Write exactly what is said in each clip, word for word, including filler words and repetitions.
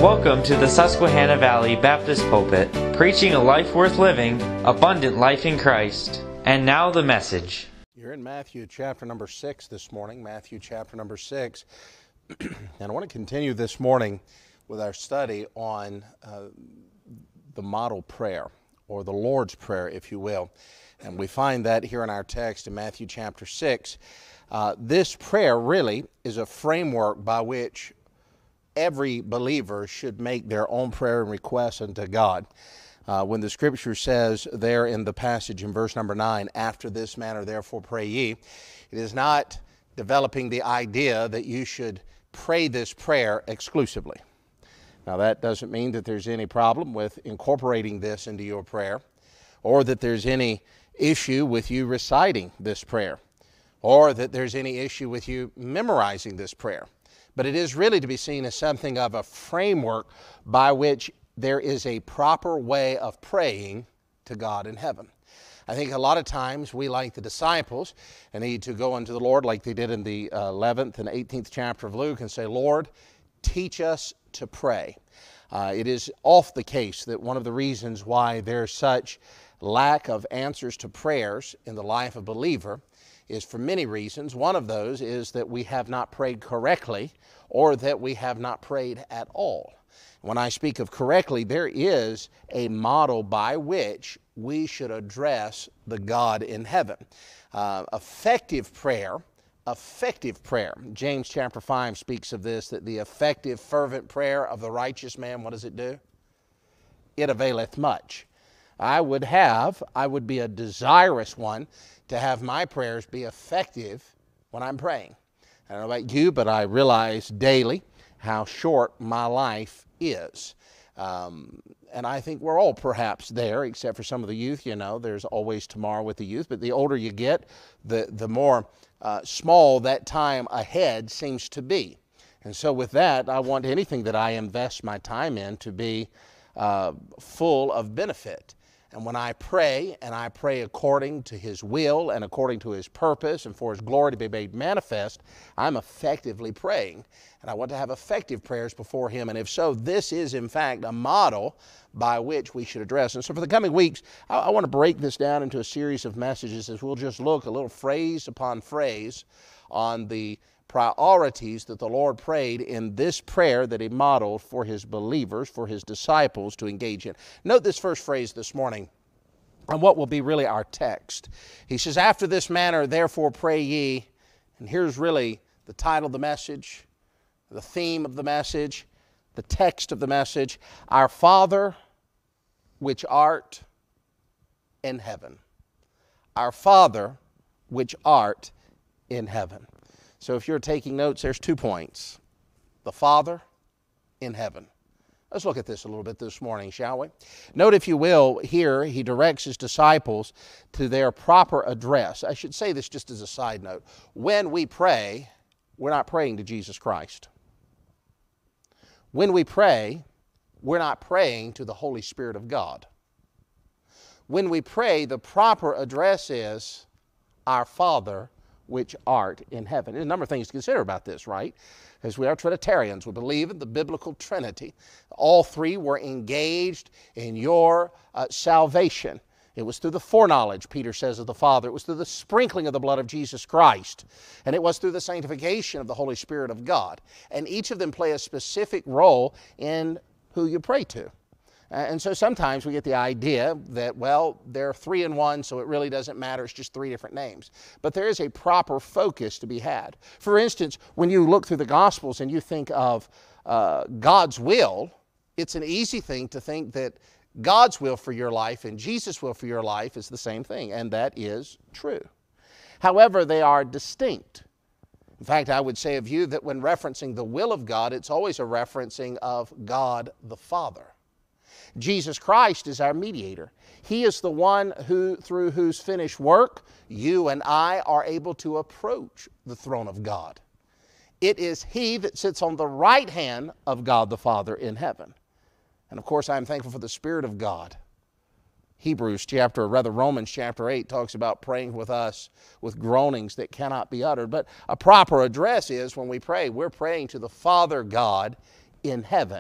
Welcome to the Susquehanna Valley Baptist Pulpit, preaching a life worth living, abundant life in Christ. And now the message. You're in Matthew chapter number six this morning, Matthew chapter number six. And I want to continue this morning with our study on uh, the model prayer, or the Lord's Prayer, if you will. And we find that here in our text in Matthew chapter six. Uh, this prayer really is a framework by which every believer should make their own prayer and request unto God. Uh, when the scripture says there in the passage in verse number nine, after this manner therefore pray ye, it is not developing the idea that you should pray this prayer exclusively. Now that doesn't mean that there's any problem with incorporating this into your prayer, or that there's any issue with you reciting this prayer, or that there's any issue with you memorizing this prayer. But it is really to be seen as something of a framework by which there is a proper way of praying to God in heaven. I think a lot of times we, like the disciples, need to go unto the Lord like they did in the eleventh and eighteenth chapter of Luke and say, Lord, teach us to pray. Uh, it is oft the case that one of the reasons why there's such lack of answers to prayers in the life of a believer is for many reasons. One of those is that we have not prayed correctly, or that we have not prayed at all. When I speak of correctly, there is a model by which we should address the God in heaven. Uh, effective prayer, effective prayer. James chapter five speaks of this, that the effective fervent prayer of the righteous man, what does it do? It availeth much. I would have, I would be a desirous one to have my prayers be effective when I'm praying. I don't know about you, but I realize daily how short my life is. Um, and I think we're all perhaps there, except for some of the youth. You know, there's always tomorrow with the youth, but the older you get, the, the more uh, small that time ahead seems to be. And so with that, I want anything that I invest my time in to be uh, full of benefit. And when I pray, and I pray according to His will and according to His purpose and for His glory to be made manifest, I'm effectively praying. And I want to have effective prayers before Him. And if so, this is in fact a model by which we should address. And so for the coming weeks, I, I want to break this down into a series of messages as we'll just look a little phrase upon phrase on the priorities that the Lord prayed in this prayer that He modeled for His believers, for His disciples to engage in. Note this first phrase this morning, and what will be really our text. He says, after this manner, therefore pray ye, and here's really the title of the message, the theme of the message, the text of the message, Our Father which art in heaven. Our Father which art in heaven. So if you're taking notes, there's two points. The Father in heaven. Let's look at this a little bit this morning, shall we? Note, if you will, here He directs His disciples to their proper address. I should say this just as a side note. When we pray, we're not praying to Jesus Christ. When we pray, we're not praying to the Holy Spirit of God. When we pray, the proper address is Our Father which art in heaven. There's a number of things to consider about this, right? As we are Trinitarians, we believe in the biblical Trinity. All three were engaged in your uh, salvation. It was through the foreknowledge, Peter says, of the Father. It was through the sprinkling of the blood of Jesus Christ. And it was through the sanctification of the Holy Spirit of God. And each of them play a specific role in who you pray to. And so sometimes we get the idea that, well, they're three in one, so it really doesn't matter. It's just three different names. But there is a proper focus to be had. For instance, when you look through the Gospels and you think of uh, God's will, it's an easy thing to think that God's will for your life and Jesus' will for your life is the same thing, and that is true. However, they are distinct. In fact, I would say of you that when referencing the will of God, it's always a referencing of God the Father. Jesus Christ is our mediator. He is the one who, through whose finished work, you and I are able to approach the throne of God. It is He that sits on the right hand of God the Father in heaven. And of course, I'm thankful for the Spirit of God. Hebrews chapter, or rather Romans chapter eight talks about praying with us with groanings that cannot be uttered. But a proper address is when we pray, we're praying to the Father God in heaven.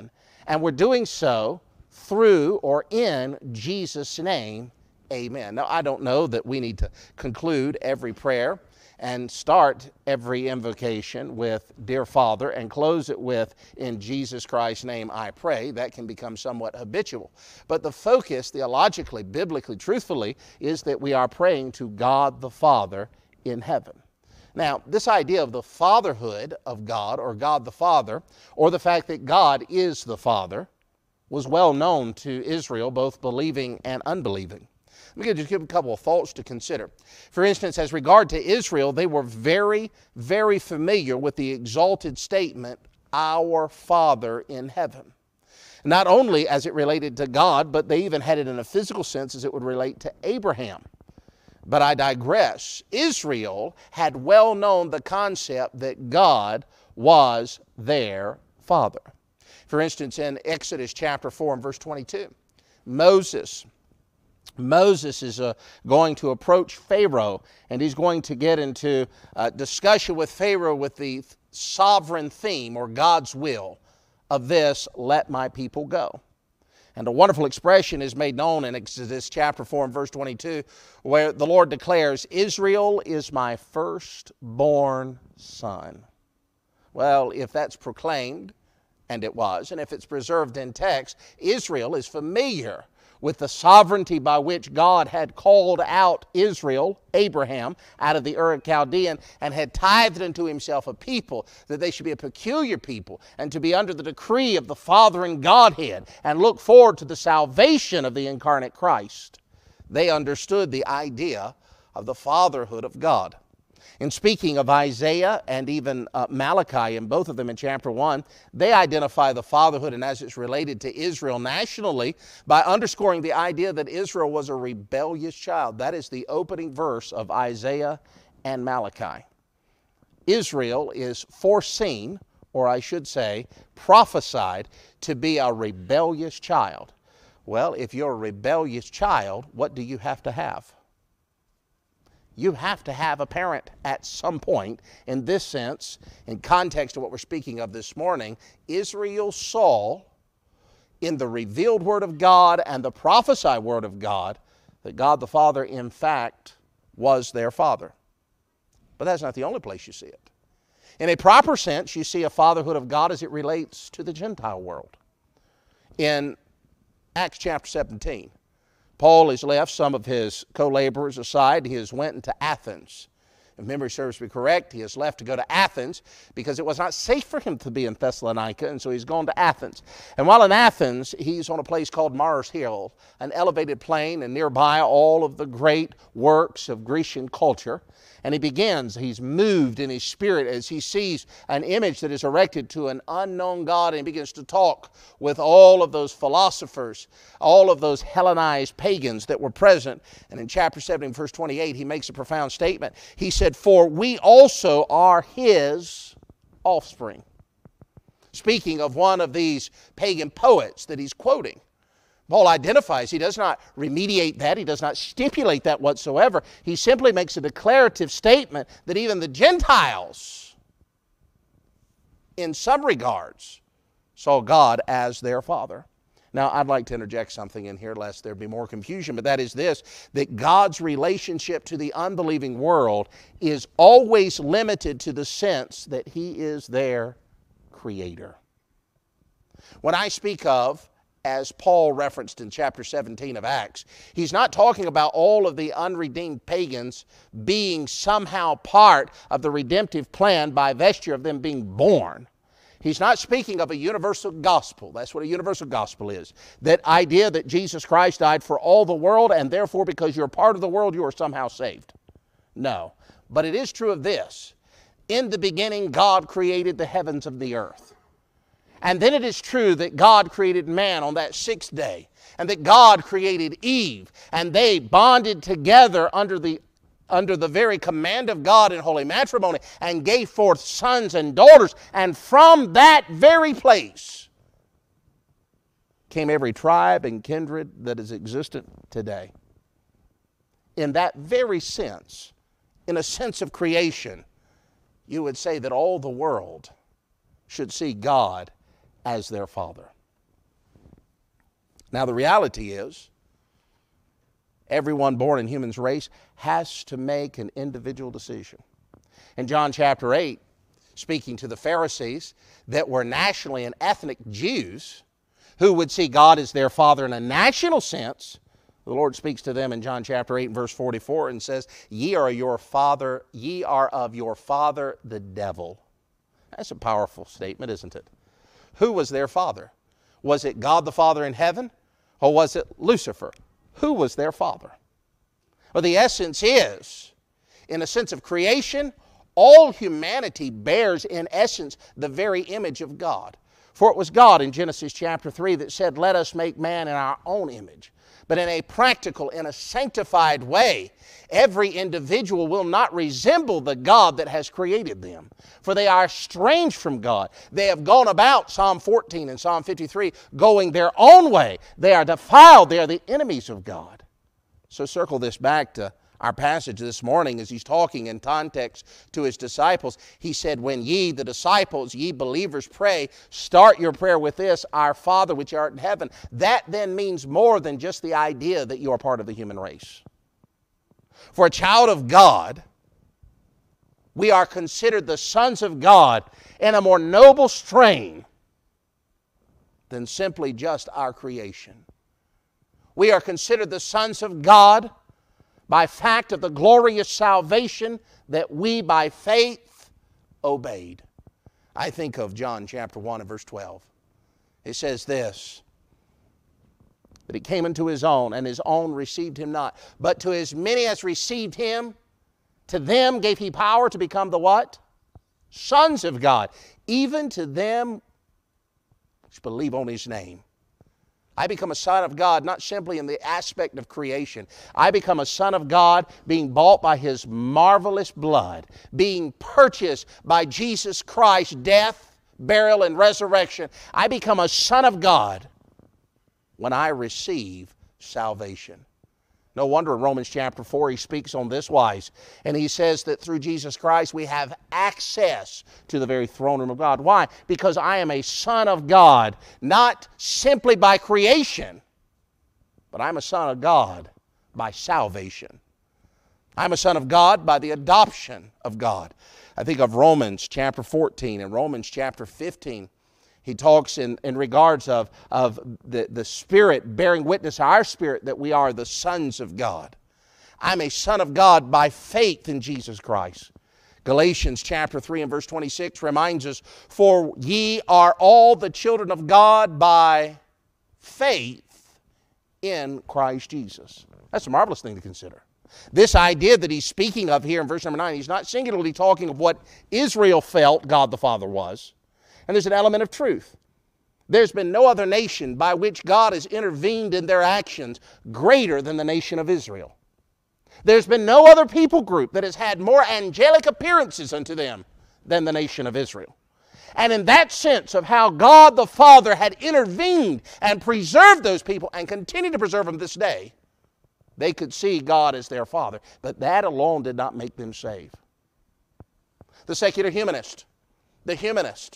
And we're doing so through or in Jesus' name, amen. Now, I don't know that we need to conclude every prayer and start every invocation with Dear Father and close it with In Jesus Christ's name I pray. That can become somewhat habitual. But the focus, theologically, biblically, truthfully, is that we are praying to God the Father in heaven. Now, this idea of the fatherhood of God, or God the Father, or the fact that God is the Father, was well known to Israel, both believing and unbelieving. Let me just give a couple of thoughts to consider. For instance, as regard to Israel, they were very, very familiar with the exalted statement, Our Father in heaven. Not only as it related to God, but they even had it in a physical sense as it would relate to Abraham. But I digress. Israel had well known the concept that God was their Father. For instance, in Exodus chapter four and verse twenty-two, Moses Moses is uh, going to approach Pharaoh, and he's going to get into uh, discussion with Pharaoh with the sovereign theme, or God's will, of this, let my people go. And a wonderful expression is made known in Exodus chapter four and verse twenty-two, where the Lord declares, Israel is my firstborn son. Well, if that's proclaimed, and it was, and if it's preserved in text, Israel is familiar with the sovereignty by which God had called out Israel, Abraham, out of the Ur of Chaldean, and had tithed unto himself a people, that they should be a peculiar people, and to be under the decree of the Father and Godhead, and look forward to the salvation of the incarnate Christ. They understood the idea of the fatherhood of God. In speaking of Isaiah and even uh, Malachi, in both of them in chapter one, they identify the fatherhood and as it's related to Israel nationally by underscoring the idea that Israel was a rebellious child. That is the opening verse of Isaiah and Malachi. Israel is foreseen, or I should say, prophesied to be a rebellious child. Well, if you're a rebellious child, what do you have to have? You have to have a parent at some point. In this sense, in context of what we're speaking of this morning, Israel saw in the revealed Word of God and the prophesied Word of God that God the Father, in fact, was their Father. But that's not the only place you see it. In a proper sense, you see a fatherhood of God as it relates to the Gentile world. In Acts chapter seventeen, Paul has left some of his co-laborers aside. He has went into Athens. If memory serves me correct, he has left to go to Athens because it was not safe for him to be in Thessalonica, and so he's gone to Athens. And while in Athens, he's on a place called Mars Hill, an elevated plain, and nearby all of the great works of Grecian culture. And he begins, he's moved in his spirit as he sees an image that is erected to an unknown God, and he begins to talk with all of those philosophers, all of those Hellenized pagans that were present. And in chapter seventeen, verse twenty-eight, he makes a profound statement. He said, for we also are his offspring. Speaking of one of these pagan poets that he's quoting. Paul identifies, he does not remediate that, he does not stipulate that whatsoever. He simply makes a declarative statement that even the Gentiles, in some regards, saw God as their Father. Now, I'd like to interject something in here lest there be more confusion, but that is this, that God's relationship to the unbelieving world is always limited to the sense that He is their Creator. When I speak of, as Paul referenced in chapter seventeen of Acts, he's not talking about all of the unredeemed pagans being somehow part of the redemptive plan by vesture of them being born. He's not speaking of a universal gospel. That's what a universal gospel is. That idea that Jesus Christ died for all the world, and therefore because you're part of the world, you are somehow saved. No. But it is true of this. In the beginning, God created the heavens and the earth. And then it is true that God created man on that sixth day, and that God created Eve, and they bonded together under the, under the very command of God in holy matrimony, and gave forth sons and daughters, and from that very place came every tribe and kindred that is existent today. In that very sense, in a sense of creation, you would say that all the world should see God as their Father. Now the reality is, everyone born in human's race has to make an individual decision. In John chapter eight, speaking to the Pharisees that were nationally and ethnic Jews who would see God as their Father in a national sense, the Lord speaks to them in John chapter eight and verse forty-four and says, Ye are your father, ye are of your father the devil. That's a powerful statement, isn't it? Who was their father? Was it God the Father in heaven, or was it Lucifer? Who was their father? Well, the essence is, in a sense of creation, all humanity bears in essence the very image of God. For it was God in Genesis chapter three that said, Let us make man in our own image. But in a practical, in a sanctified way, every individual will not resemble the God that has created them. For they are estranged from God. They have gone about, Psalm fourteen and Psalm fifty-three, going their own way. They are defiled. They are the enemies of God. So circle this back to our passage this morning as he's talking in context to his disciples. He said, when ye, the disciples, ye believers pray, start your prayer with this, Our Father which art in heaven. That then means more than just the idea that you are part of the human race. For a child of God, we are considered the sons of God in a more noble strain than simply just our creation. We are considered the sons of God by fact of the glorious salvation that we by faith obeyed. I think of John chapter one and verse twelve. It says this, that he came into his own, and his own received him not. But to as many as received him, to them gave he power to become the what? Sons of God. Even to them which believe on his name. I become a son of God not simply in the aspect of creation. I become a son of God being bought by his marvelous blood, being purchased by Jesus Christ's death, burial, and resurrection. I become a son of God when I receive salvation. No wonder in Romans chapter four he speaks on this wise. And he says that through Jesus Christ we have access to the very throne room of God. Why? Because I am a son of God, not simply by creation, but I'm a son of God by salvation. I'm a son of God by the adoption of God. I think of Romans chapter fourteen and Romans chapter fifteen. He talks in, in regards of, of the, the Spirit bearing witness to our spirit that we are the sons of God. I'm a son of God by faith in Jesus Christ. Galatians chapter three and verse twenty-six reminds us, For ye are all the children of God by faith in Christ Jesus. That's a marvelous thing to consider. This idea that he's speaking of here in verse number nine, he's not singularly talking of what Israel felt God the Father was. And there's an element of truth. There's been no other nation by which God has intervened in their actions greater than the nation of Israel. There's been no other people group that has had more angelic appearances unto them than the nation of Israel. And in that sense of how God the Father had intervened and preserved those people and continued to preserve them this day, they could see God as their Father. But that alone did not make them saved. The secular humanist, the humanist,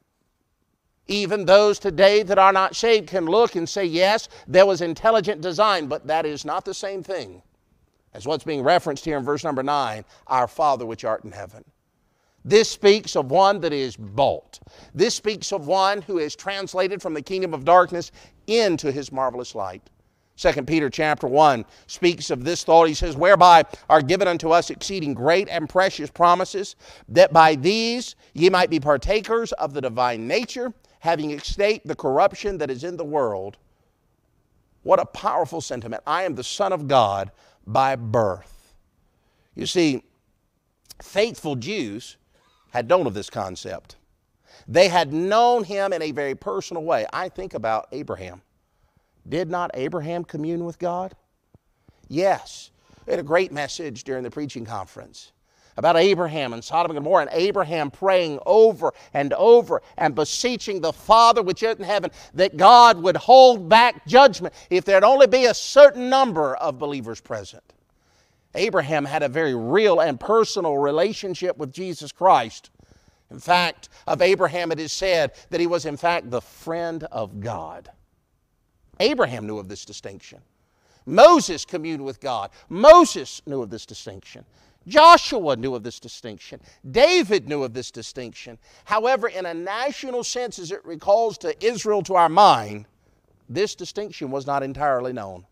even those today that are not saved can look and say, yes, there was intelligent design, but that is not the same thing as what's being referenced here in verse number nine, Our Father which art in heaven. This speaks of one that is bought. This speaks of one who is translated from the kingdom of darkness into his marvelous light. Second Peter chapter one speaks of this thought. He says, Whereby are given unto us exceeding great and precious promises, that by these ye might be partakers of the divine nature, having escaped the corruption that is in the world. What a powerful sentiment. I am the Son of God by birth. You see, faithful Jews had known of this concept. They had known him in a very personal way. I think about Abraham. Did not Abraham commune with God? Yes. We had a great message during the preaching conference about Abraham and Sodom and Gomorrah, and Abraham praying over and over and beseeching the Father which is in heaven that God would hold back judgment if there'd only be a certain number of believers present. Abraham had a very real and personal relationship with Jesus Christ. In fact, of Abraham it is said that he was in fact the friend of God. Abraham knew of this distinction. Moses communed with God. Moses knew of this distinction. Joshua knew of this distinction. David knew of this distinction. However, in a national sense, as it recalls to Israel to our mind, this distinction was not entirely known.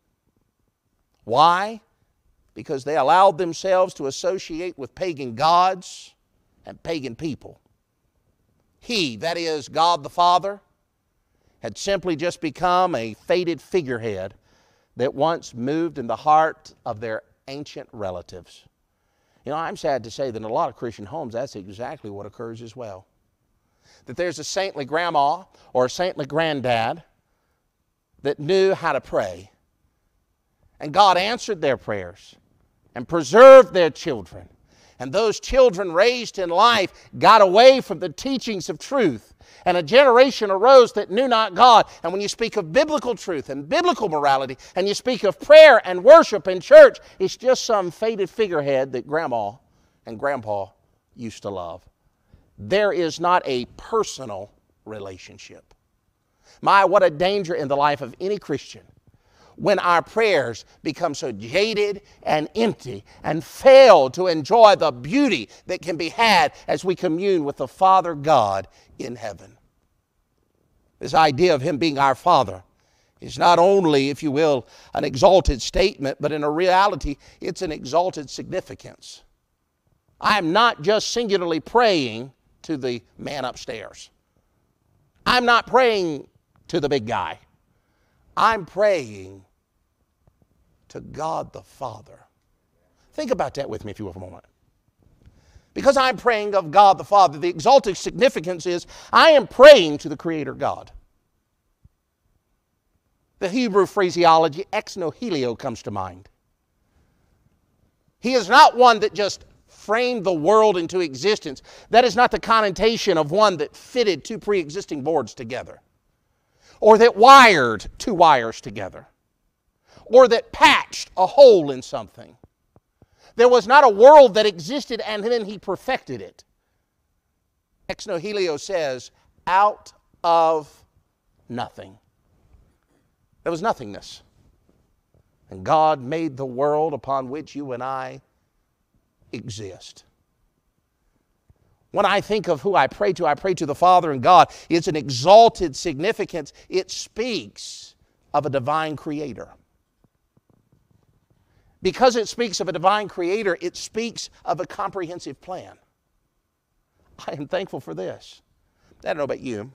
Why? Because they allowed themselves to associate with pagan gods and pagan people. He, that is, God the Father, had simply just become a faded figurehead that once moved in the heart of their ancient relatives. You know, I'm sad to say that in a lot of Christian homes, that's exactly what occurs as well. That there's a saintly grandma or a saintly granddad that knew how to pray. And God answered their prayers and preserved their children. And those children raised in life got away from the teachings of truth. And a generation arose that knew not God. And when you speak of biblical truth and biblical morality, and you speak of prayer and worship in church, it's just some faded figurehead that grandma and grandpa used to love. There is not a personal relationship. My, what a danger in the life of any Christian when our prayers become so jaded and empty and fail to enjoy the beauty that can be had as we commune with the Father God in heaven. This idea of Him being our Father is not only, if you will, an exalted statement, but in a reality, it's an exalted significance. I am not just singularly praying to the man upstairs. I'm not praying to the big guy. I'm praying to God the Father. Think about that with me, if you will, for a moment. Because I'm praying of God the Father, the exalted significance is I am praying to the Creator God. The Hebrew phraseology, ex nihilo, comes to mind. He is not one that just framed the world into existence. That is not the connotation of one that fitted two pre-existing boards together, or that wired two wires together, or that patched a hole in something. There was not a world that existed and then He perfected it. Ex nihilo says, out of nothing. There was nothingness. And God made the world upon which you and I exist. When I think of who I pray to, I pray to the Father and God. It's an exalted significance. It speaks of a divine creator. Because it speaks of a divine creator, it speaks of a comprehensive plan. I am thankful for this. I don't know about you,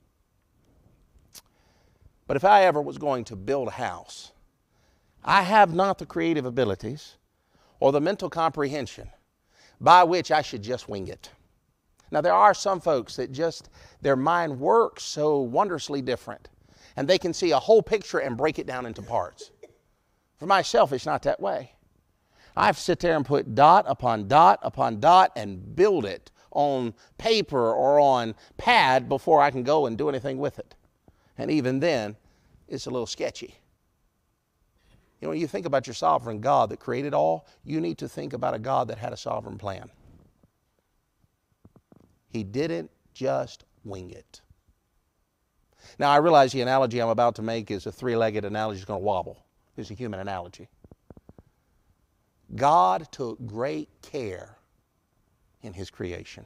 but if I ever was going to build a house, I have not the creative abilities or the mental comprehension by which I should just wing it. Now, there are some folks that just, their mind works so wondrously different, and they can see a whole picture and break it down into parts. For myself, it's not that way. I have to sit there and put dot upon dot upon dot and build it on paper or on pad before I can go and do anything with it. And even then, it's a little sketchy. You know, when you think about your sovereign God that created all, you need to think about a God that had a sovereign plan. He didn't just wing it. Now, I realize the analogy I'm about to make is a three-legged analogy. It's going to wobble. It's a human analogy. God took great care in His creation.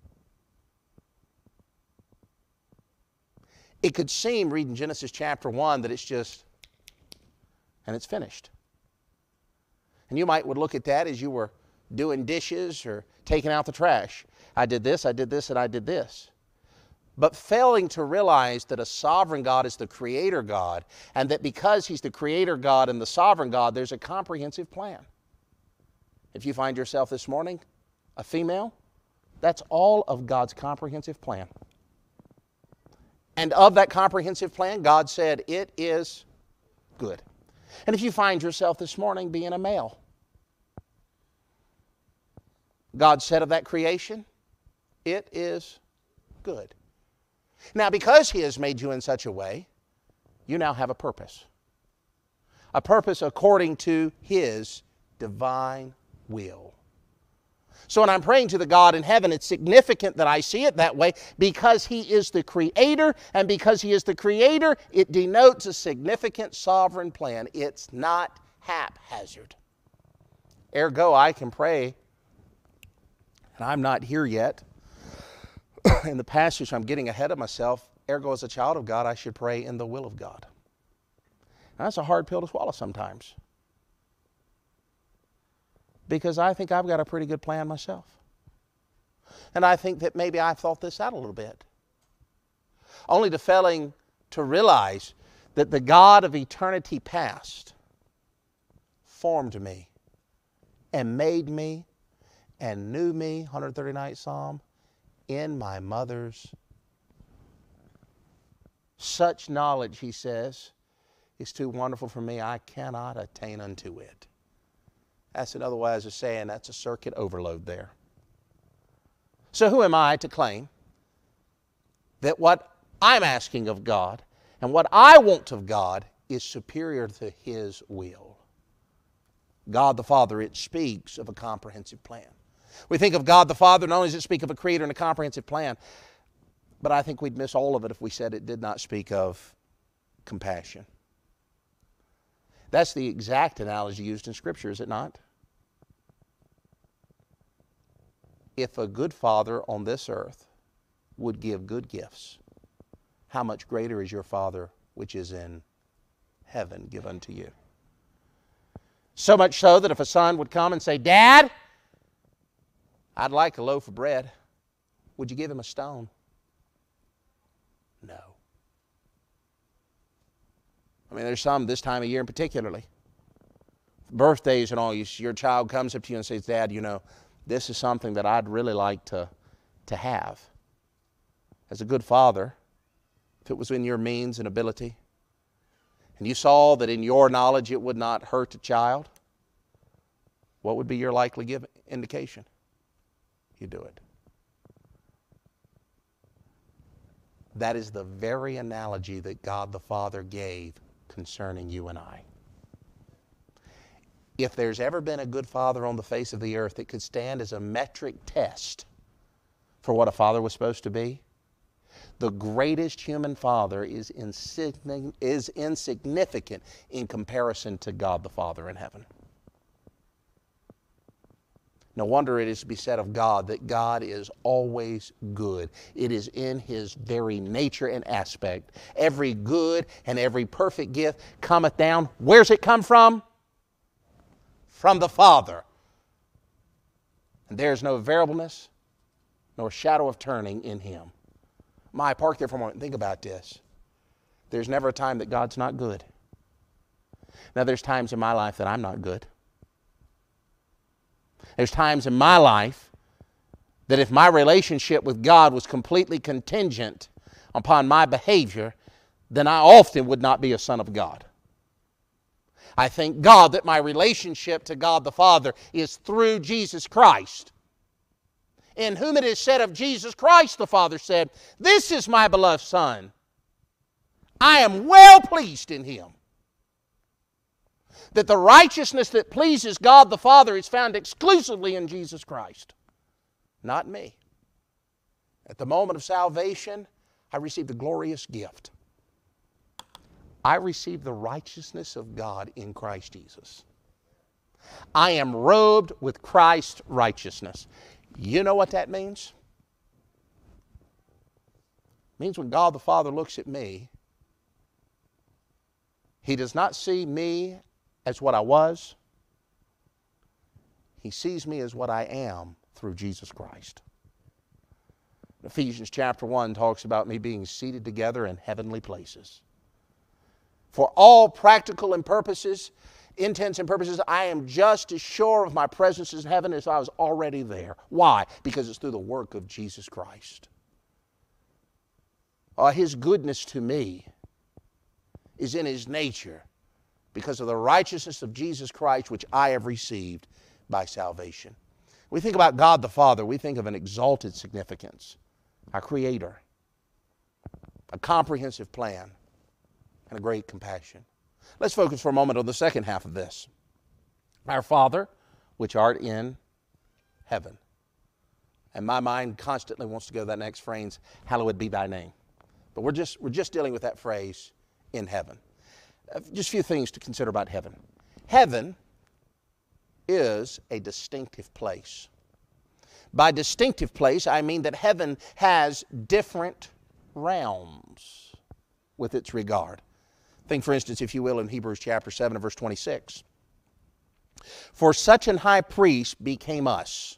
It could seem, reading Genesis chapter one, that it's just, and it's finished. And you might would look at that as you were doing dishes or taking out the trash. I did this, I did this, and I did this. But failing to realize that a sovereign God is the creator God, and that because He's the creator God and the sovereign God, there's a comprehensive plan. If you find yourself this morning a female, that's all of God's comprehensive plan. And of that comprehensive plan, God said, it is good. And if you find yourself this morning being a male, God said of that creation, it is good. Now, because He has made you in such a way, you now have a purpose. A purpose according to His divine will. So when I'm praying to the God in heaven, it's significant that I see it that way because He is the Creator, and because He is the Creator, it denotes a significant sovereign plan. It's not haphazard. Ergo, I can pray, and I'm not here yet. In the passage, I'm getting ahead of myself. Ergo, as a child of God, I should pray in the will of God. Now, that's a hard pill to swallow sometimes, because I think I've got a pretty good plan myself. And I think that maybe I've thought this out a little bit. Only to failing to realize that the God of eternity past formed me and made me and knew me, one hundred thirty-ninth Psalm, in my mother's. Such knowledge, he says, is too wonderful for me. I cannot attain unto it. That's another way of saying that's a circuit overload there. So who am I to claim that what I'm asking of God and what I want of God is superior to His will? God the Father, it speaks of a comprehensive plan. We think of God the Father, not only does it speak of a Creator and a comprehensive plan, but I think we'd miss all of it if we said it did not speak of compassion. That's the exact analogy used in Scripture, is it not? If a good father on this earth would give good gifts, how much greater is your Father which is in heaven give unto you? So much so that if a son would come and say, Dad, I'd like a loaf of bread, would you give him a stone? No. I mean, there's some this time of year particularly. Birthdays and all, you, your child comes up to you and says, Dad, you know, this is something that I'd really like to, to have. As a good father, if it was in your means and ability, and you saw that in your knowledge it would not hurt a child, what would be your likely give indication? You do it. That is the very analogy that God the Father gave concerning you and I. If there's ever been a good father on the face of the earth that could stand as a metric test for what a father was supposed to be, the greatest human father is insignificant, is insignificant in comparison to God the Father in heaven. No wonder it is to be said of God that God is always good. It is in His very nature and aspect. Every good and every perfect gift cometh down. Where's it come from? From the Father. And there is no variableness nor shadow of turning in Him. My, park there for a moment and think about this. There's never a time that God's not good. Now, there's times in my life that I'm not good. There's times in my life that if my relationship with God was completely contingent upon my behavior, then I often would not be a son of God. I thank God that my relationship to God the Father is through Jesus Christ, in whom it is said of Jesus Christ, the Father said, This is my beloved Son. I am well pleased in Him. That the righteousness that pleases God the Father is found exclusively in Jesus Christ, not me. At the moment of salvation, I received a glorious gift. I received the righteousness of God in Christ Jesus. I am robed with Christ's righteousness. You know what that means? It means when God the Father looks at me, He does not see me as what I was. He sees me as what I am through Jesus Christ. Ephesians chapter one talks about me being seated together in heavenly places. For all practical and purposes, intents and purposes, I am just as sure of my presence in heaven as I was already there. Why? Because it's through the work of Jesus Christ. Uh, His goodness to me is in His nature because of the righteousness of Jesus Christ which I have received by salvation. We think about God the Father, we think of an exalted significance, our Creator, a comprehensive plan, and a great compassion. Let's focus for a moment on the second half of this. Our Father, which art in heaven. And my mind constantly wants to go to that next phrase, hallowed be thy name. But we're just, we're just dealing with that phrase, in heaven. Uh, just a few things to consider about heaven. Heaven is a distinctive place. By distinctive place, I mean that heaven has different realms with its regard. Think, for instance, if you will, in Hebrews chapter seven and verse twenty-six. For such an high priest became us,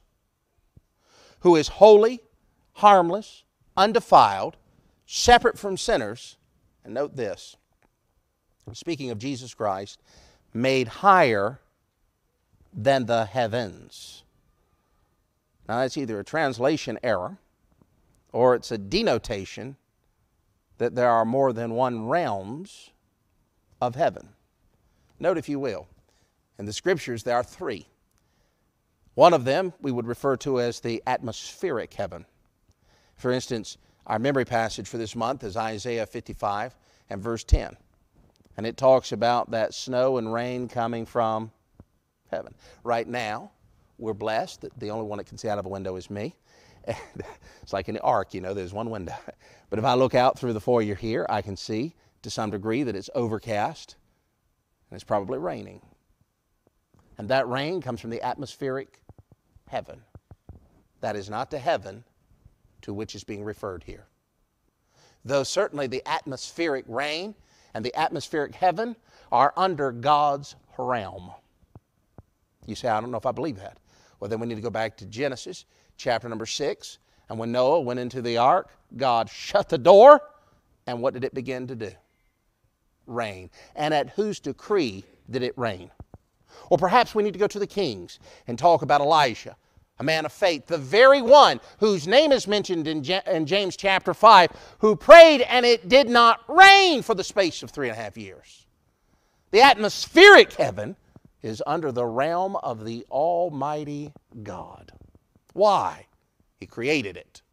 who is holy, harmless, undefiled, separate from sinners, and note this, speaking of Jesus Christ, made higher than the heavens. Now that's either a translation error or it's a denotation that there are more than one realms of heaven. Note, if you will, in the Scriptures there are three. One of them we would refer to as the atmospheric heaven. For instance, our memory passage for this month is Isaiah fifty-five and verse ten. And it talks about that snow and rain coming from heaven. Right now, we're blessed that the only one that can see out of a window is me. It's like in the ark, you know, there's one window. But if I look out through the foyer here, I can see to some degree that it's overcast and it's probably raining. And that rain comes from the atmospheric heaven. That is not the heaven to which is being referred here. Though certainly the atmospheric rain and the atmospheric heaven are under God's realm. You say, I don't know if I believe that. Well, then we need to go back to Genesis chapter number six. And when Noah went into the ark, God shut the door. And what did it begin to do? Rain. And at whose decree did it rain? Or perhaps we need to go to the Kings and talk about Elijah, a man of faith, the very one whose name is mentioned in, Ja- in James chapter five, who prayed and it did not rain for the space of three and a half years. The atmospheric heaven is under the realm of the Almighty God. Why? He created it.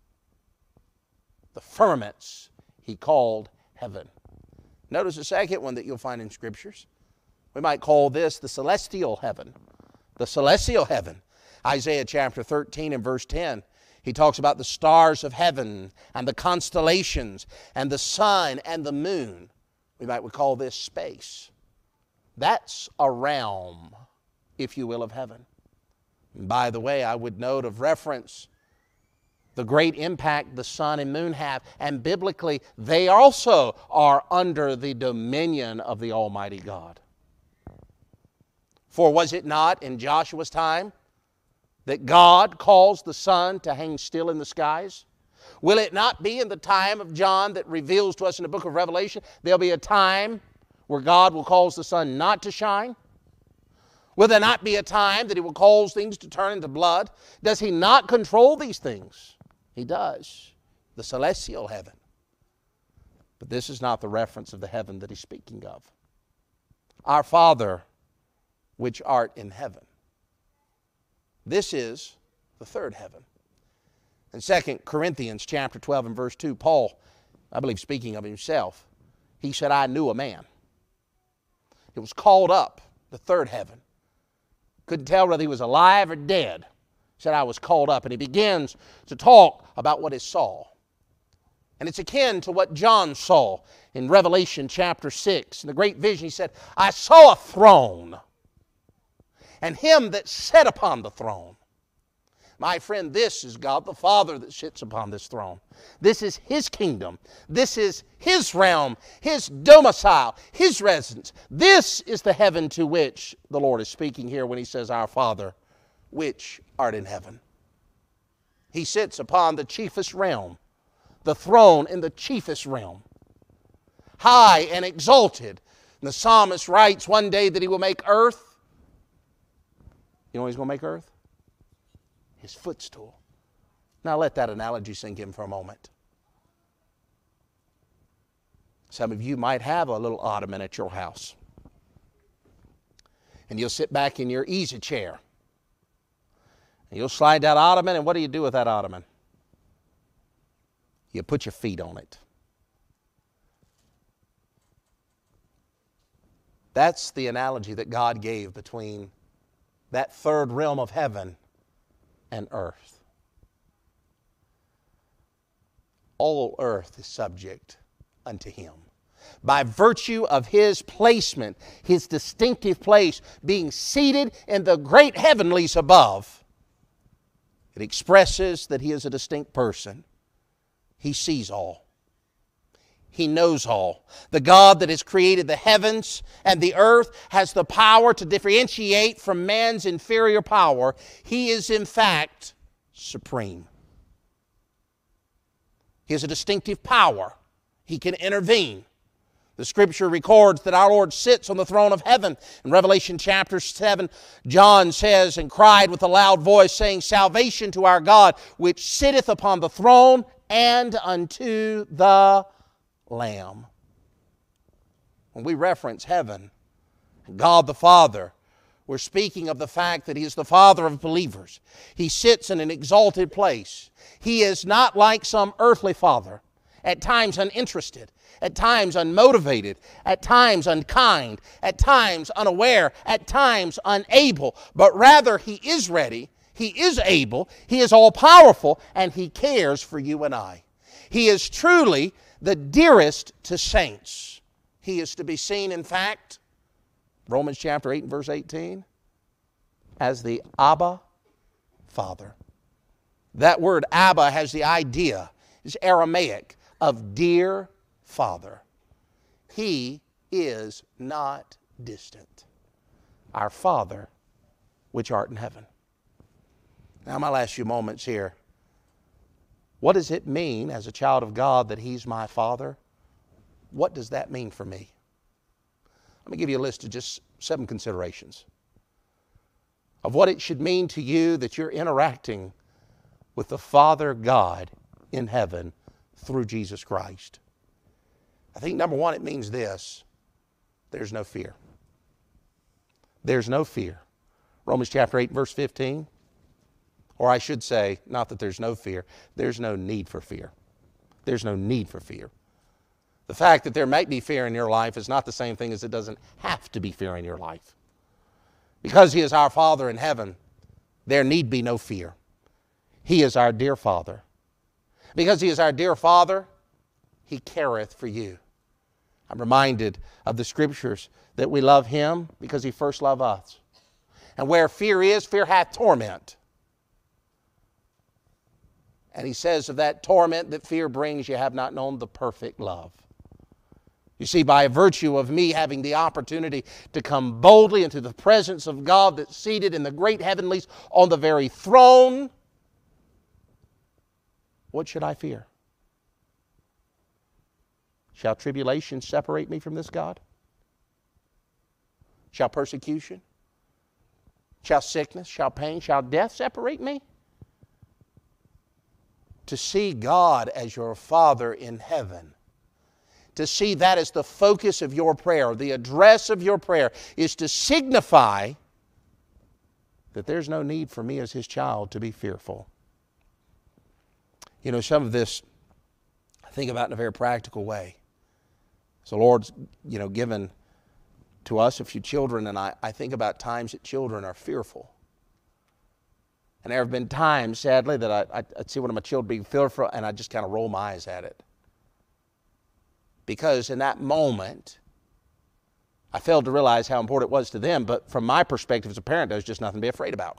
The firmaments He called heaven. Notice the second one that you'll find in Scriptures. We might call this the celestial heaven. The celestial heaven. Isaiah chapter thirteen and verse ten. He talks about the stars of heaven and the constellations and the sun and the moon. We might call this space. That's a realm, if you will, of heaven. And by the way, I would note of reference the great impact the sun and moon have, and biblically they also are under the dominion of the Almighty God. For was it not in Joshua's time that God caused the sun to hang still in the skies? Will it not be in the time of John that reveals to us in the book of Revelation there'll be a time where God will cause the sun not to shine? Will there not be a time that He will cause things to turn into blood? Does He not control these things? He does. The celestial heaven. But this is not the reference of the heaven that He's speaking of. Our Father, which art in heaven. This is the third heaven. In Second Corinthians chapter twelve and verse two, Paul, I believe speaking of himself, he said, I knew a man. It was called up, the third heaven. Couldn't tell whether he was alive or dead. He said, I was called up. And he begins to talk about what he saw. And it's akin to what John saw in Revelation chapter six. In the great vision, he said, I saw a throne, and Him that sat upon the throne. My friend, this is God the Father that sits upon this throne. This is His kingdom. This is His realm, His domicile, His residence. This is the heaven to which the Lord is speaking here when He says, Our Father, which art in heaven. He sits upon the chiefest realm, the throne in the chiefest realm, high and exalted. And the psalmist writes one day that He will make earth. You know what He's going to make earth? His footstool. Now let that analogy sink in for a moment. Some of you might have a little ottoman at your house. And you'll sit back in your easy chair. And you'll slide that ottoman, and what do you do with that ottoman? You put your feet on it. That's the analogy that God gave between that third realm of heaven and earth. all earth is subject unto him. By virtue of his placement, his distinctive place, being seated in the great heavenlies above, it expresses that he is a distinct person. He sees all. He knows all. The God that has created the heavens and the earth has the power to differentiate from man's inferior power. He is, in fact, supreme. He has a distinctive power. He can intervene. The Scripture records that our Lord sits on the throne of heaven. In Revelation chapter seven, John says, and cried with a loud voice, saying, Salvation to our God, which sitteth upon the throne and unto the Lamb. When we reference heaven, God the Father, we're speaking of the fact that He is the Father of believers. He sits in an exalted place. He is not like some earthly father, at times uninterested, at times unmotivated, at times unkind, at times unaware, at times unable, but rather He is ready, He is able, He is all-powerful, and He cares for you and I. He is truly the dearest to saints. He is to be seen, in fact, Romans chapter eight and verse eighteen, as the Abba Father. That word Abba has the idea, is Aramaic, of dear Father. He is not distant. Our Father, which art in heaven. Now, my last few moments here. What does it mean as a child of God that He's my Father? What does that mean for me? Let me give you a list of just seven considerations of what it should mean to you that you're interacting with the Father God in heaven through Jesus Christ. I think number one, it means this: there's no fear. There's no fear. Romans chapter eight, verse fifteen. Or I should say, not that there's no fear, there's no need for fear. There's no need for fear. The fact that there might be fear in your life is not the same thing as it doesn't have to be fear in your life. Because He is our Father in heaven, there need be no fear. He is our dear Father. Because He is our dear Father, He careth for you. I'm reminded of the Scriptures that we love Him because He first loved us. And where fear is, fear hath torment. And He says of that torment that fear brings, you have not known the perfect love. You see, by virtue of me having the opportunity to come boldly into the presence of God that's seated in the great heavenlies on the very throne, what should I fear? Shall tribulation separate me from this God? Shall persecution? Shall sickness? Shall pain? Shall death separate me? To see God as your Father in heaven, to see that as the focus of your prayer, the address of your prayer, is to signify that there's no need for me as His child to be fearful. You know, some of this I think about in a very practical way. So the Lord's, you know, given to us a few children, and I, I think about times that children are fearful. And there have been times, sadly, that I, I, I'd see one of my children being fearful, and I'd just kind of roll my eyes at it. Because in that moment, I failed to realize how important it was to them, but from my perspective as a parent, there's just nothing to be afraid about.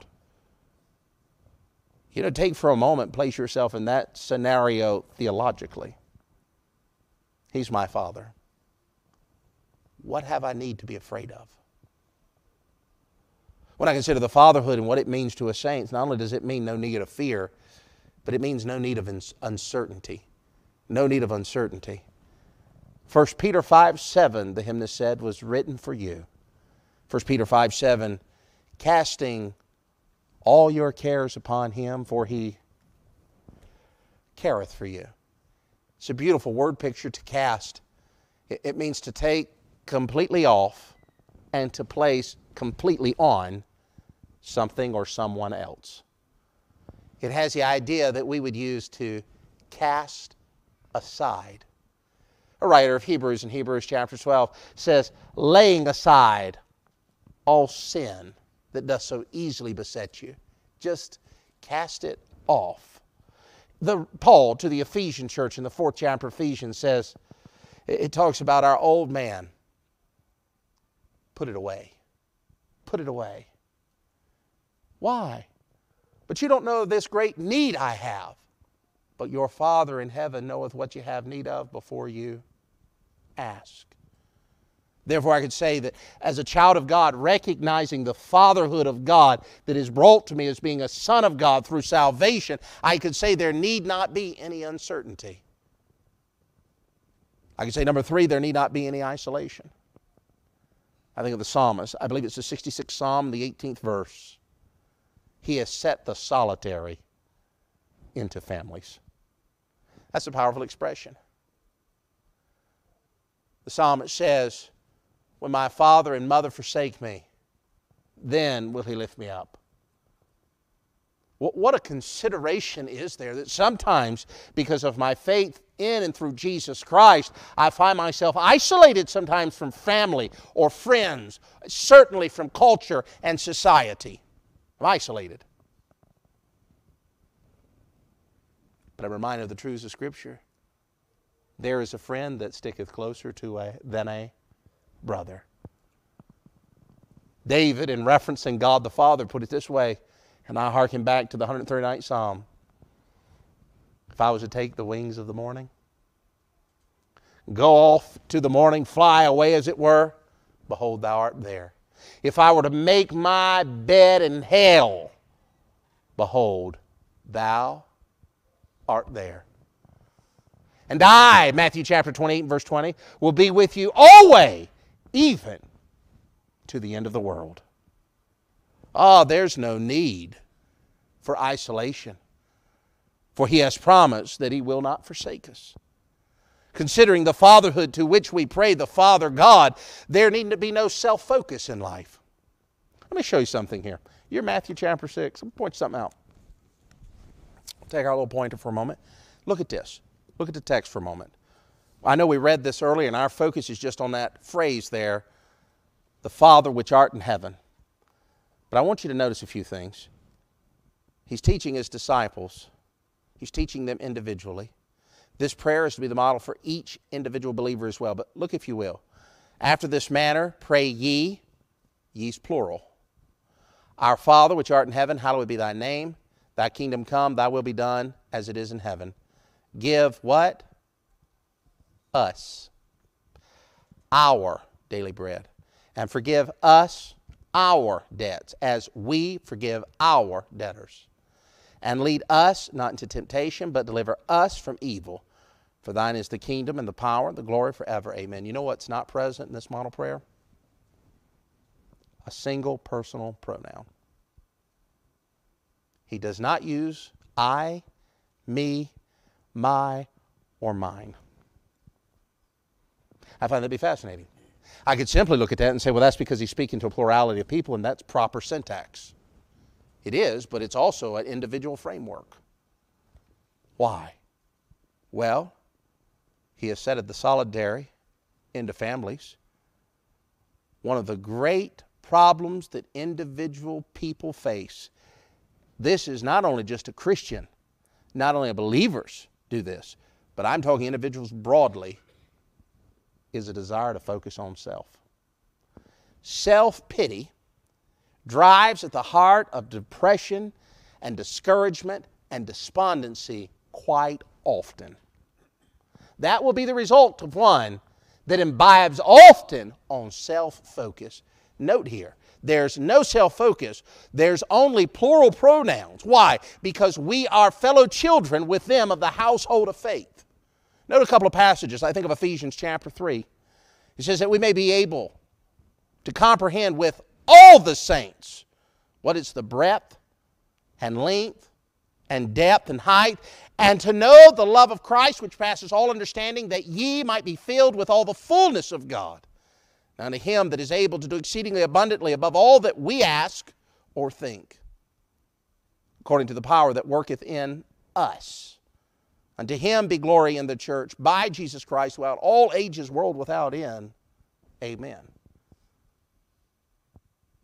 You know, take for a moment, place yourself in that scenario theologically. He's my Father. What have I need to be afraid of? When I consider the fatherhood and what it means to a saint, not only does it mean no need of fear, but it means no need of uncertainty. No need of uncertainty. First Peter five seven, the hymnist said, was written for you. First Peter five seven, casting all your cares upon Him, for He careth for you. It's a beautiful word picture, to cast. It means to take completely off and to place completely on something or someone else. It has the idea that we would use to cast aside. A writer of Hebrews in Hebrews chapter twelve says, laying aside all sin that does so easily beset you. Just cast it off. The, Paul to the Ephesian church in the fourth chapter of Ephesians says, it talks about our old man. Put it away. Put it away. Why? But you don't know this great need I have. But your Father in heaven knoweth what you have need of before you ask. Therefore, I could say that as a child of God, recognizing the fatherhood of God that is brought to me as being a son of God through salvation, I could say there need not be any uncertainty. I could say, number three, there need not be any isolation. I think of the psalmist. I believe it's the sixty-sixth Psalm, the eighteenth verse. He has set the solitary into families. That's a powerful expression. The psalmist says, when my father and mother forsake me, then will he lift me up. What a consideration is there that sometimes, because of my faith in and through Jesus Christ, I find myself isolated sometimes from family or friends, certainly from culture and society. I'm isolated. But I'm reminded of the truths of Scripture. There is a friend that sticketh closer to a, than a brother. David, in referencing God the Father, put it this way, and I hearken back to the one hundred thirty-ninth Psalm. If I was to take the wings of the morning, go off to the morning, fly away as it were, behold, thou art there. If I were to make my bed in hell, behold, thou art there. And I, Matthew chapter twenty-eight, verse twenty, will be with you always, even to the end of the world. Ah, oh, there's no need for isolation, for He has promised that He will not forsake us. Considering the fatherhood to which we pray, the Father God, there need to be no self-focus in life. Let me show you something here. You're Matthew chapter six. Let me point something out. Take our little pointer for a moment. Look at this. Look at the text for a moment. I know we read this earlier, and our focus is just on that phrase there, the Father which art in heaven. But I want you to notice a few things. He's teaching His disciples. He's teaching them individually. This prayer is to be the model for each individual believer as well. But look, if you will. After this manner, pray ye. Ye's plural. Our Father which art in heaven, hallowed be thy name. Thy kingdom come, thy will be done as it is in heaven. Give what? Us our daily bread. And forgive us our debts as we forgive our debtors. And lead us not into temptation, but deliver us from evil. For thine is the kingdom and the power and the glory forever. Amen. You know what's not present in this model prayer? A single personal pronoun. He does not use I, me, my, or mine. I find that to be fascinating. I could simply look at that and say, well, that's because he's speaking to a plurality of people, and that's proper syntax. It is, but it's also an individual framework. Why? Well, he has set the solitary into families. One of the great problems that individual people face, this is not only just a Christian, not only believers do this, but I'm talking individuals broadly, is a desire to focus on self. Self-pity drives at the heart of depression and discouragement and despondency quite often. That will be the result of one that imbibes often on self-focus. Note here, there's no self-focus. There's only plural pronouns. Why? Because we are fellow children with them of the household of faith. Note a couple of passages. I think of Ephesians chapter three. It says that we may be able to comprehend with all the saints what is the breadth and length and depth and height, and to know the love of Christ which passes all understanding, that ye might be filled with all the fullness of God. Now to Him that is able to do exceedingly abundantly above all that we ask or think, according to the power that worketh in us. Unto Him be glory in the church by Jesus Christ throughout all ages, world without end. Amen.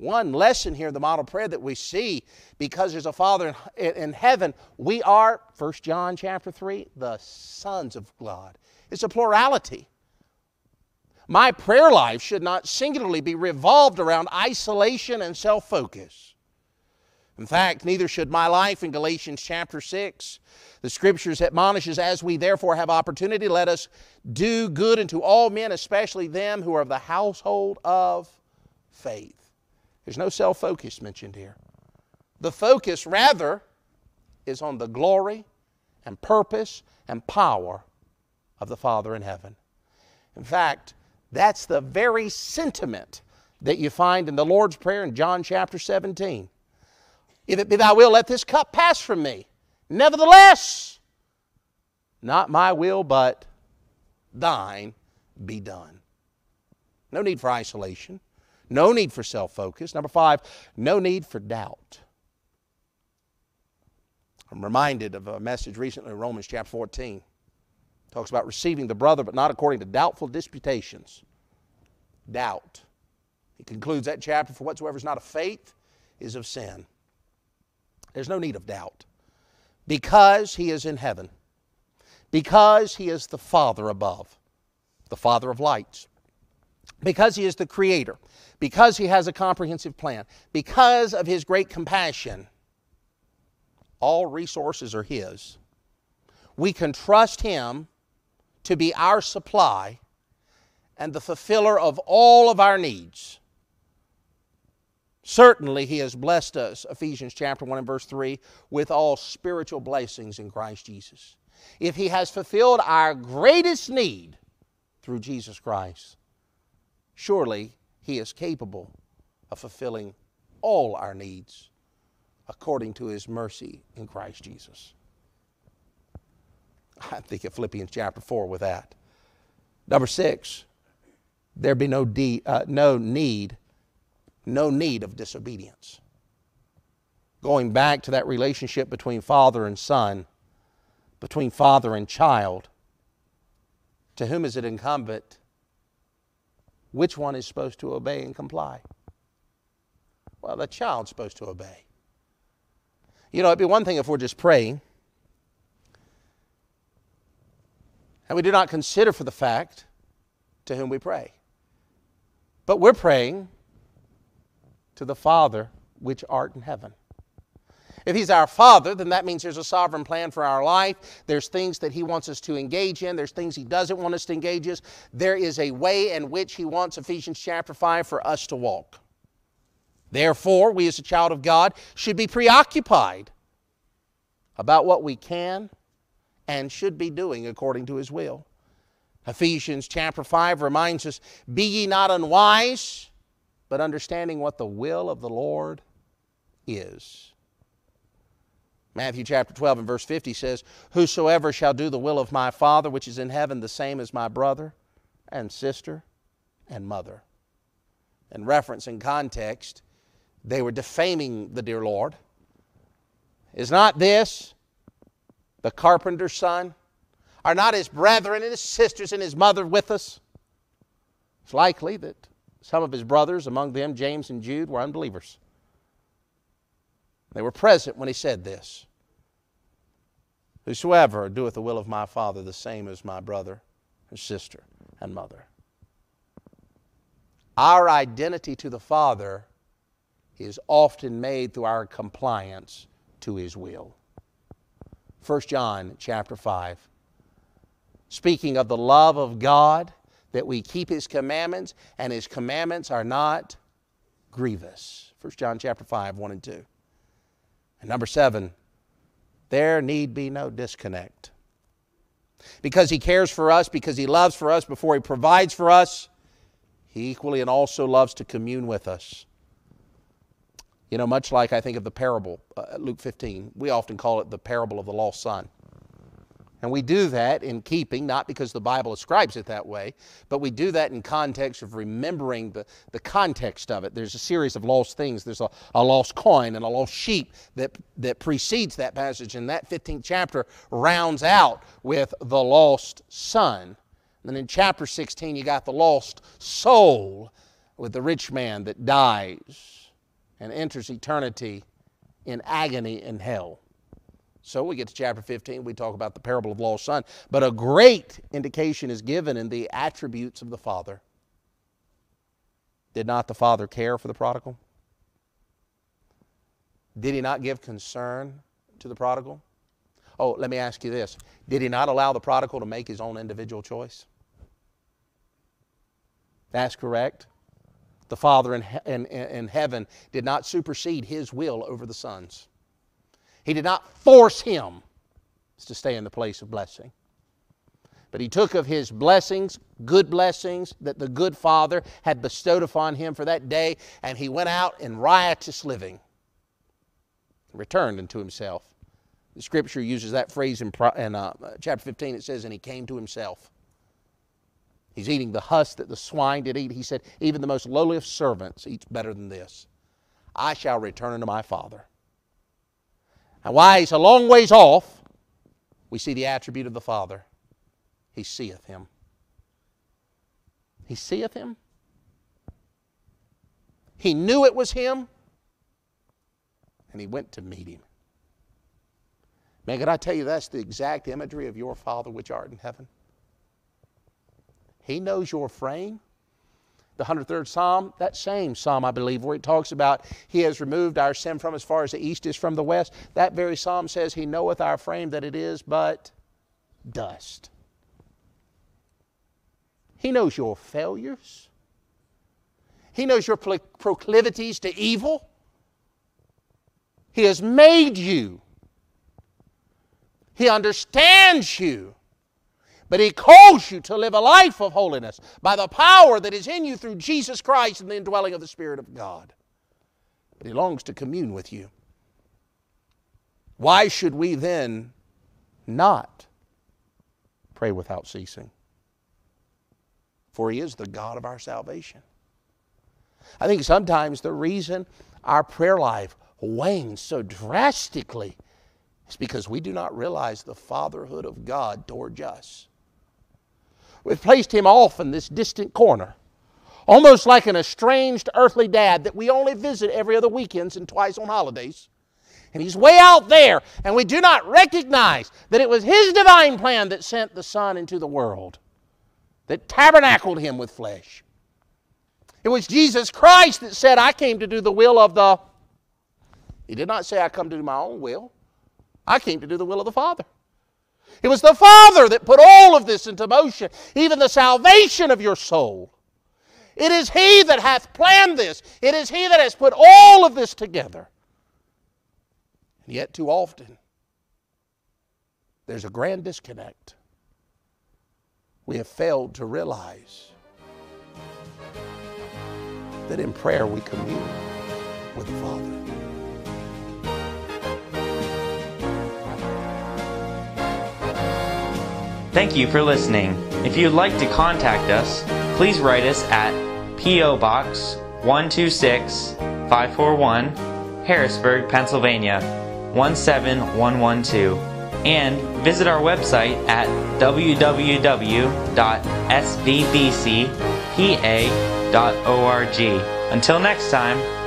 One lesson here in the model prayer that we see, because there's a Father in, in heaven, we are, First John chapter three, the sons of God. It's a plurality. My prayer life should not singularly be revolved around isolation and self-focus. In fact, neither should my life in Galatians chapter six. The Scriptures admonishes, as we therefore have opportunity, let us do good unto all men, especially them who are of the household of faith. There's no self-focus mentioned here. The focus, rather, is on the glory and purpose and power of the Father in heaven. In fact, that's the very sentiment that you find in the Lord's Prayer in John chapter seventeen. If it be thy will, let this cup pass from me. Nevertheless, not my will, but thine be done. No need for isolation. No need for self-focus. Number five, no need for doubt. I'm reminded of a message recently in Romans chapter fourteen. It talks about receiving the brother, but not according to doubtful disputations. Doubt. He concludes that chapter, for whatsoever is not of faith is of sin. There's no need of doubt. Because He is in heaven. Because He is the Father above. The Father of lights. Because He is the Creator. Because He has a comprehensive plan. Because of His great compassion. All resources are His. We can trust Him to be our supply and the fulfiller of all of our needs. Certainly He has blessed us, Ephesians chapter one and verse three, with all spiritual blessings in Christ Jesus. If He has fulfilled our greatest need through Jesus Christ, surely He is capable of fulfilling all our needs according to His mercy in Christ Jesus. I think of Philippians chapter four with that. Number six, there be no, de- uh, no need No need of disobedience. Going back to that relationship between father and son, between father and child, to whom is it incumbent? Which one is supposed to obey and comply? Well, the child's supposed to obey. You know, it'd be one thing if we're just praying, and we do not consider for the fact to whom we pray. But we're praying to the Father which art in heaven. If He's our Father, then that means there's a sovereign plan for our life. There's things that He wants us to engage in. There's things He doesn't want us to engage in. There is a way in which He wants, Ephesians chapter five, for us to walk. Therefore, we as a child of God should be preoccupied about what we can and should be doing according to His will. Ephesians chapter five reminds us, be ye not unwise, but understanding what the will of the Lord is. Matthew chapter twelve and verse fifty says, whosoever shall do the will of my Father which is in heaven, the same as my brother and sister and mother. In reference and context, they were defaming the dear Lord. Is not this the carpenter's son? Are not his brethren and his sisters and his mother with us? It's likely that some of his brothers, among them James and Jude, were unbelievers. They were present when he said this. Whosoever doeth the will of my Father, the same as my brother and sister and mother. Our identity to the Father is often made through our compliance to His will. First John chapter five. Speaking of the love of God, that we keep His commandments, and His commandments are not grievous. First John chapter five, one and two. And number seven, there need be no disconnect. Because He cares for us, because He loves for us, before He provides for us, He equally and also loves to commune with us. You know, much like I think of the parable, uh, Luke fifteen, we often call it the parable of the lost son. And we do that in keeping, not because the Bible ascribes it that way, but we do that in context of remembering the, the context of it. There's a series of lost things. There's a, a lost coin and a lost sheep that, that precedes that passage. And that fifteenth chapter rounds out with the lost son. And then in chapter sixteen, you got the lost soul with the rich man that dies and enters eternity in agony in hell. So we get to chapter fifteen, we talk about the parable of the lost son. But a great indication is given in the attributes of the Father. Did not the Father care for the prodigal? Did He not give concern to the prodigal? Oh, let me ask you this. Did He not allow the prodigal to make his own individual choice? That's correct. The Father in, in, in heaven did not supersede His will over the sons. He did not force him to stay in the place of blessing. But He took of His blessings, good blessings that the good Father had bestowed upon him for that day, and he went out in riotous living, returned unto himself. The Scripture uses that phrase in, in uh, chapter fifteen. It says, and he came to himself. He's eating the husk that the swine did eat. He said, even the most lowly of servants eats better than this. I shall return unto my Father. And while he's a long ways off, we see the attribute of the Father. He seeth him. He seeth him. He knew it was him, and he went to meet him. Man, can I tell you, that's the exact imagery of your Father which art in heaven. He knows your frame. The one hundred third Psalm, that same Psalm, I believe, where it talks about He has removed our sin from as far as the east is from the west. That very Psalm says He knoweth our frame, that it is but dust. He knows your failures. He knows your proclivities to evil. He has made you. He understands you. But He calls you to live a life of holiness by the power that is in you through Jesus Christ and the indwelling of the Spirit of God. But He longs to commune with you. Why should we then not pray without ceasing? For He is the God of our salvation. I think sometimes the reason our prayer life wanes so drastically is because we do not realize the fatherhood of God towards us. We've placed Him off in this distant corner, almost like an estranged earthly dad that we only visit every other weekends and twice on holidays. And He's way out there, and we do not recognize that it was His divine plan that sent the Son into the world, that tabernacled Him with flesh. It was Jesus Christ that said, I came to do the will of the... He did not say, I come to do my own will. I came to do the will of the Father. It was the Father that put all of this into motion, even the salvation of your soul. It is He that hath planned this. It is He that has put all of this together. And yet too often, there's a grand disconnect. We have failed to realize that in prayer we commune with the Father. Thank you for listening. If you'd like to contact us, please write us at P O Box one two six, five four one, Harrisburg, Pennsylvania one seven one one two, and visit our website at w w w dot s v b c p a dot org. Until next time,